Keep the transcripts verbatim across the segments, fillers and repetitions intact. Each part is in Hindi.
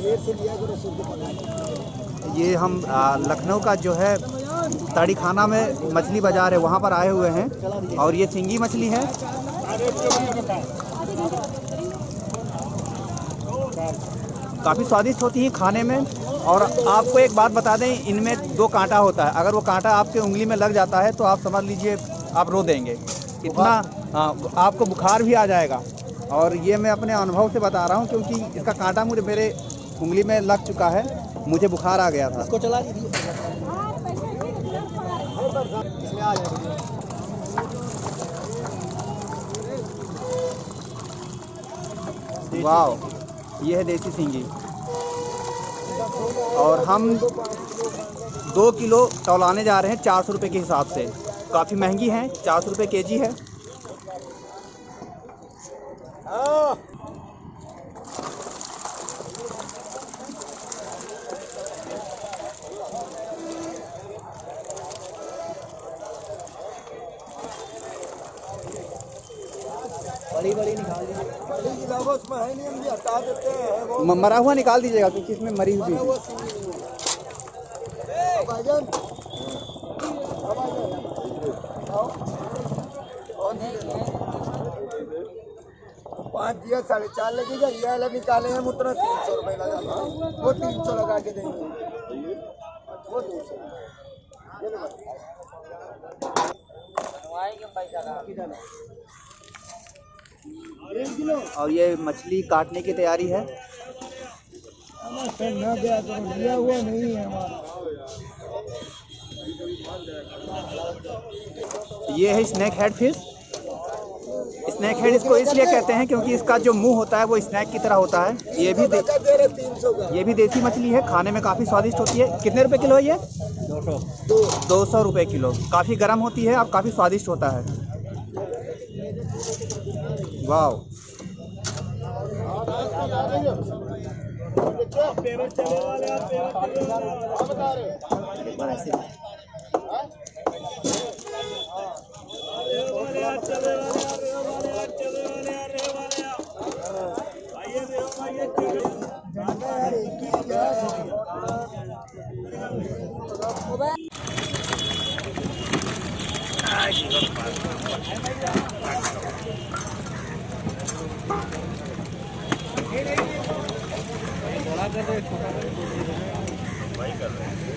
ये हम लखनऊ का जो है ताड़ी खाना में मछली बाज़ार है, वहाँ पर आए हुए हैं और ये सिंगी मछली है। काफ़ी स्वादिष्ट होती है खाने में। और आपको एक बात बता दें, इनमें दो कांटा होता है। अगर वो कांटा आपके उंगली में लग जाता है तो आप समझ लीजिए आप रो देंगे, इतना आपको बुखार भी आ जाएगा। और ये मैं अपने अनुभव से बता रहा हूँ, क्योंकि इसका कांटा मुझे मेरे उंगली में लग चुका है, मुझे बुखार आ गया था। इसको चला वाह, ये है देसी सिंगी। और हम दो किलो तौलाने जा रहे हैं चार सौ रुपये के हिसाब से। काफ़ी महंगी है, चार सौ रुपये के जी है। बड़ी बड़ी निकाल दीजिए, उसमें है नहीं, हम हटा देते हैं। मरा हुआ निकाल दीजिएगा, क्योंकि इसमें मरी हुई है। पाँच दिया साढ़े चार लगेगा, ये अलग निकाले हैं उतना तीन सौ रुपये लगा, वो तीन सौ लगा के देंगे, वो दो सौ। और ये मछली काटने की तैयारी है। लिया हुआ नहीं है हमारा। ये है snake head fish. Snake head इसको इसलिए कहते हैं क्योंकि इसका जो मुंह होता है वो स्नैक की तरह होता है। ये भी ये भी देसी मछली है, खाने में काफ़ी स्वादिष्ट होती है। कितने रुपए किलो है ये? दो सौ दो सौ रुपये किलो। काफ़ी गर्म होती है और काफ़ी स्वादिष्ट होता है। वाह, बड़ा कर रहे, छोटा कर भाई कर रहे हैं।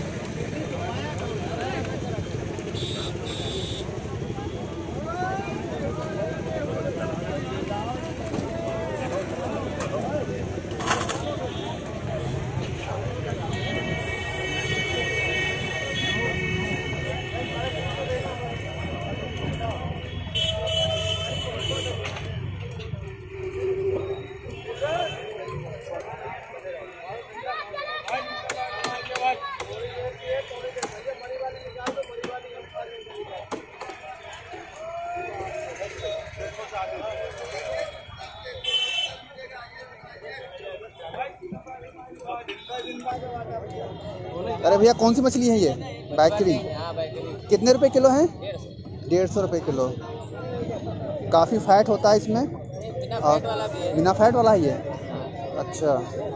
अरे भैया, कौन सी मछली है ये? बैकरी। कितने रुपए किलो है? डेढ़ सौ रुपये किलो। काफ़ी फैट होता है इसमें, और बिना फैट वाला है ये। अच्छा,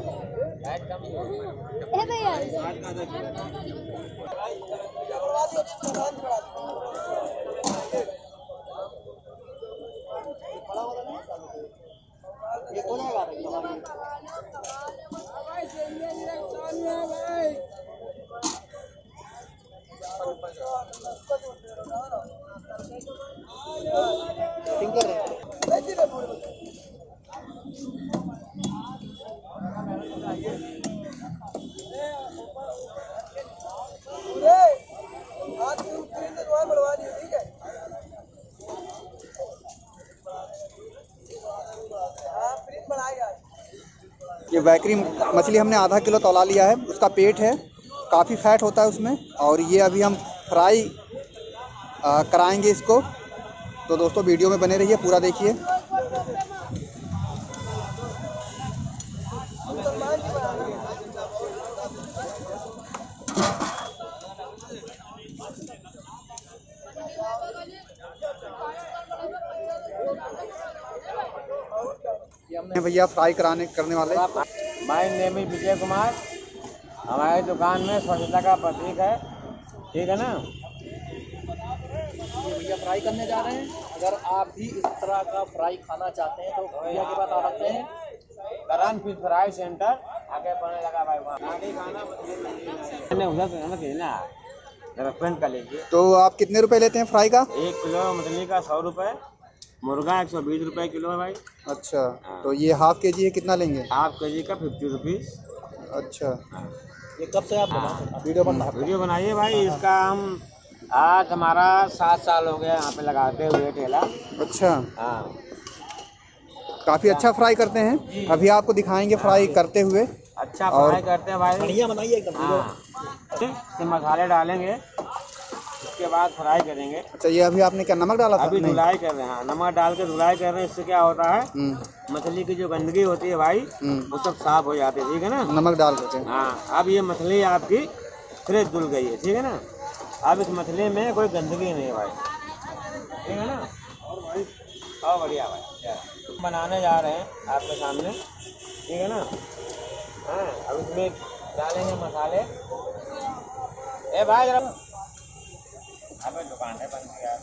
ये बैकरी मछली हमने आधा किलो तौला लिया है। उसका पेट है, काफ़ी फैट होता है उसमें। और ये अभी हम फ्राई आ, कराएंगे इसको। तो दोस्तों वीडियो में बने रहिए, पूरा देखिए। भैया फ्राई कराने करने वाले। My name is Vijay Kumar. हमारी दुकान में स्वच्छता का प्रतीक है, ठीक है ना। ये भैया फ्राई करने जा रहे हैं। अगर आप भी इस तरह का फ्राई खाना चाहते हैं तो भैया के पास आ सकते हैं। करण फिश फ्राई सेंटर आगे पड़ने लगा भाई, वहाँ खाना मछली रेस्टोरेंट का लीजिए। तो आप कितने रुपए लेते हैं फ्राई का? एक किलो मछली का सौ रुपये, मुर्गा एक सौ बीस रुपये किलो है भाई। अच्छा, तो ये हाफ के जी है, कितना लेंगे? हाफ के जी का फिफ्टी रुपीज़। अच्छा, ये कब से आप बना वीडियो बना वीडियो बनाइए भाई। इसका हम आज हमारा सात साल हो गया यहाँ पे लगाते हुए ठेला। अच्छा, हाँ, काफ़ी अच्छा फ्राई करते हैं। अभी आपको दिखाएंगे फ्राई करते हुए। अच्छा फ्राई करते हैं भाई, बढ़िया बनाइए एकदम। हाँ, तो मसाले डालेंगे, उसके बाद फ्राई करेंगे। अच्छा, ये अभी आपने क्या नमक डाला था? अभी धुलाई कर रहे हैं, नमक डाल के धुलाई कर रहे हैं। इससे क्या होता है, मछली की जो गंदगी होती है भाई वो सब साफ हो जाती है, ठीक है ना, नमक डाल देते हैं। हाँ, अब ये मछली आपकी फ्रेश धुल गई है, ठीक है ना। अब इस मछली में कोई गंदगी नहीं है भाई, ठीक है ना। और भाई और बढ़िया भाई बनाने जा रहे हैं आपके सामने, ठीक है ना। हाँ, अब इसमें डालेंगे मसाले। ए भाई जरा अबे दुकान है बंद यार।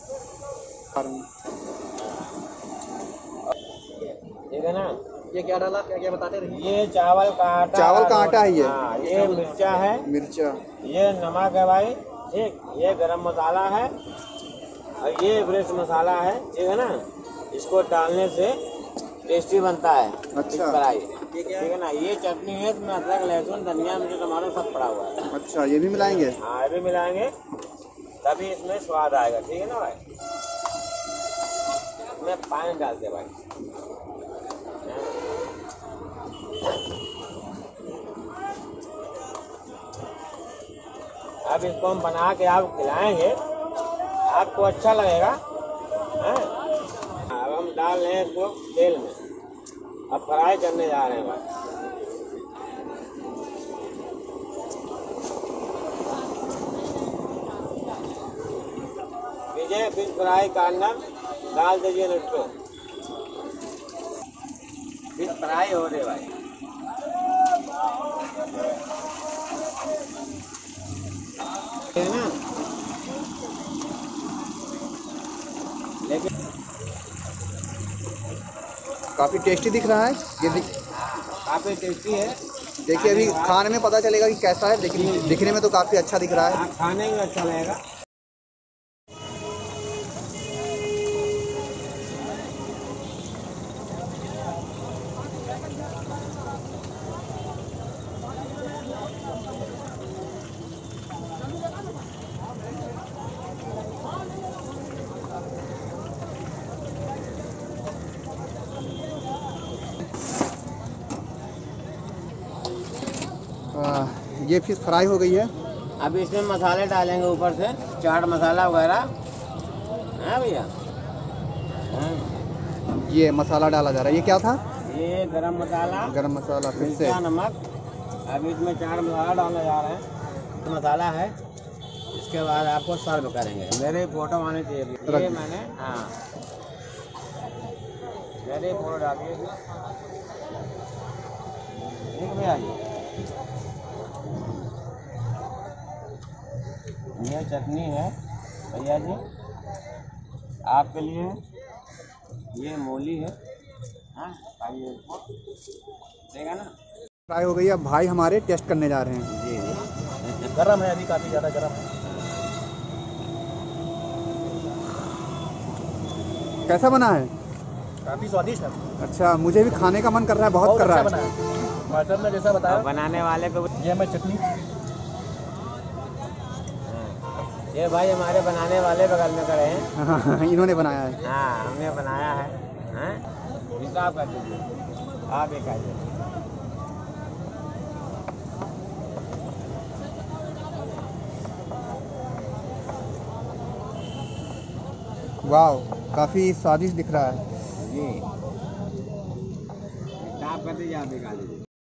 ठीक है ना। ये क्या डाला, क्या क्या बताते रहिए। ये चावल का आटा, चावल का आटा है ये। हाँ, ये मिर्चा है, मिर्चा, ये नमक है भाई, ठीक, ये गरम मसाला है और ये फ्रेश मसाला है, ठीक है ना। इसको डालने से टेस्टी बनता है। अच्छा, फ्राई, ठीक है ना। ये चटनी है, इसमें अदरक लहसुन धनिया मिर्च टमाटर सब पड़ा हुआ है। अच्छा, ये भी मिलाएंगे? हाँ, ये भी मिलाएंगे, तभी इसमें स्वाद आएगा, ठीक है ना भाई। इसमें पानी डालते भाई। अब इसको हम बना के आपको खिलाएंगे, आपको अच्छा लगेगा। है? अब हम डाल रहे हैं इसको तेल में, अब फ्राई करने जा रहे हैं भाई। विजय फिश फ्राई का अंदर डाल दीजिए लट्टू। फिश फ्राई हो रहे भाई। ठीक है ना, लेकिन काफ़ी टेस्टी दिख रहा है ये। काफ़ी टेस्टी है। देखिए अभी खाने में पता चलेगा कि कैसा है, लेकिन दिखने में तो काफ़ी अच्छा दिख रहा है। खाने में अच्छा लगेगा। आ, ये फिश फ्राई हो गई है। अब इसमें मसाले डालेंगे ऊपर से, चाट मसाला वगैरह है भैया। ये मसाला डाला जा रहा है, ये क्या था? ये गरम मसाला, गरम मसाला, फिर से मिर्चा, नमक। अब इसमें चाट मसाला डालने जा रहे हैं, मसाला है। इसके बाद आपको सर्व करेंगे। मेरे फोटो आने चाहिए, ये मैंने, हाँ, मेरे फोटो डालिए, ठीक भैया जी। ये चटनी है भैया जी आपके लिए, ये मूली है, हाँ, खाइए इसको, ठीक है ना। फ्राई हो गई है। अब भाई हमारे टेस्ट करने जा रहे हैं। जी जी, गरम है, अभी काफ़ी ज़्यादा गरम है। कैसा बना है? काफ़ी स्वादिष्ट है। अच्छा, मुझे भी खाने का मन कर रहा है, बहुत, बहुत कर रहा अच्छा है। बना है। मास्टर ने जैसा बताया, बनाने वाले को ये हमें चटनी, ये भाई हमारे बनाने वाले बगल में खड़े हैं। हाँ, इन्होंने बनाया है। हाँ, हमने बनाया है, हैं? हिसाब कर दीजिए, आप एक आइए। वाह, काफ़ी स्वादिष्ट दिख रहा है। जी, हिसाब कर दीजिए, आप एक आ लीजिए।